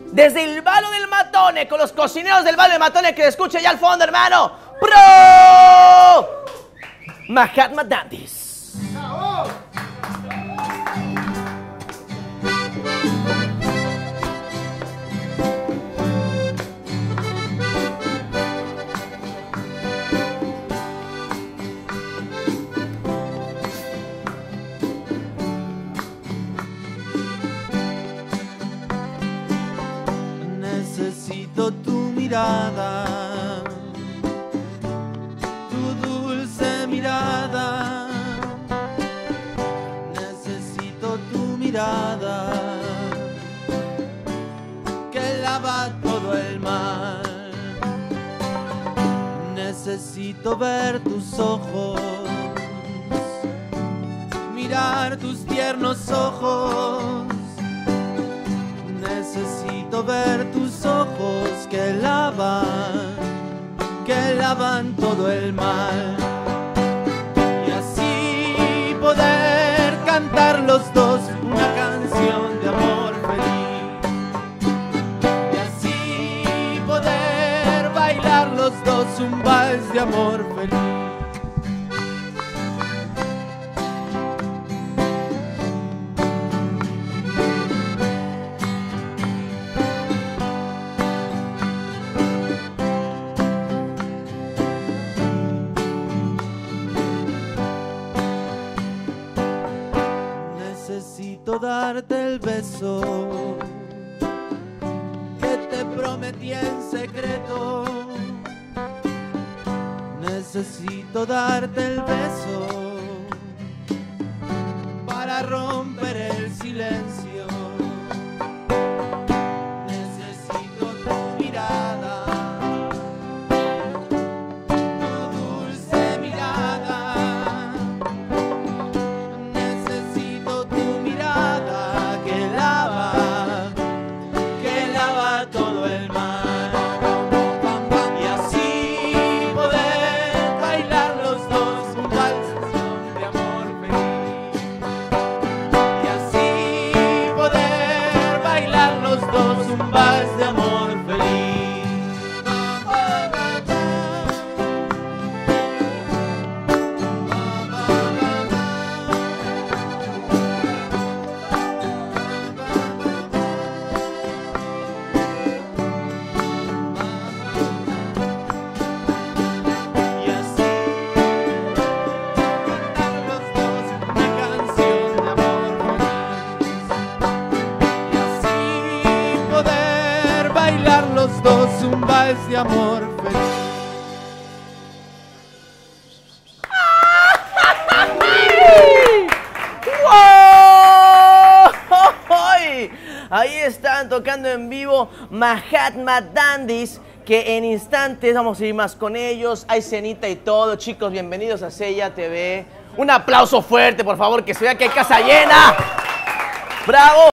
Desde el Valo del Matone, con los cocineros del Valo del Matone que se escucha ya al fondo, hermano. ¡Pro! Mahatma Dandies. Necesito tu mirada, tu dulce mirada. Necesito tu mirada que lava todo el mal. Necesito ver tus ojos, mirar tus tiernos ojos. Necesito ver tus ojos que lavan todo el mal. Y así poder cantar los dos una canción de amor feliz. Y así poder bailar los dos un vals de amor feliz. Necesito darte el beso que te prometí en secreto. Necesito darte el beso para romper el silencio. Necesito tu mirada, tu dulce mirada. Necesito tu mirada que lava todo el mal. Y así poder bailar los dos un vals de amor feliz. Y así poder bailar los dos un vals de amor feliz. Bailar los dos un vals de amor feliz. ¡Wow! Ahí están tocando en vivo Mahatma Dandies, que en instantes vamos a ir más con ellos. Hay cenita y todo. Chicos, bienvenidos a Sella TV. Un aplauso fuerte, por favor, que se vea que hay casa llena. ¡Bravo!